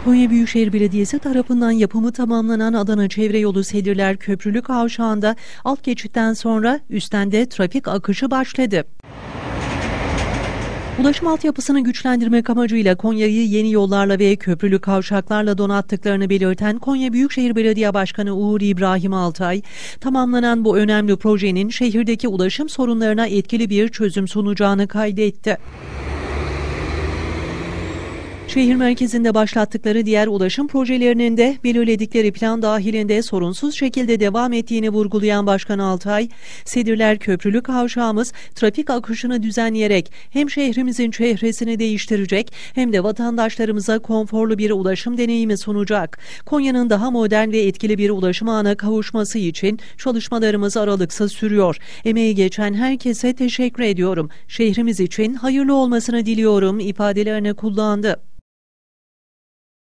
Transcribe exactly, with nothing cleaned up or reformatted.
Konya Büyükşehir Belediyesi tarafından yapımı tamamlanan Adana Çevre Yolu Sedirler Köprülü Kavşağı'nda alt geçitten sonra üstten de trafik akışı başladı. Ulaşım altyapısını güçlendirmek amacıyla Konya'yı yeni yollarla ve köprülü kavşaklarla donattıklarını belirten Konya Büyükşehir Belediye Başkanı Uğur İbrahim Altay, tamamlanan bu önemli projenin şehirdeki ulaşım sorunlarına etkili bir çözüm sunacağını kaydetti. Şehir merkezinde başlattıkları diğer ulaşım projelerinin de belirledikleri plan dahilinde sorunsuz şekilde devam ettiğini vurgulayan Başkan Altay, Sedirler Köprülü Kavşağımız trafik akışını düzenleyerek hem şehrimizin çehresini değiştirecek hem de vatandaşlarımıza konforlu bir ulaşım deneyimi sunacak. Konya'nın daha modern ve etkili bir ulaşım ağına kavuşması için çalışmalarımız aralıksız sürüyor. Emeği geçen herkese teşekkür ediyorum. Şehrimiz için hayırlı olmasını diliyorum ifadelerini kullandı.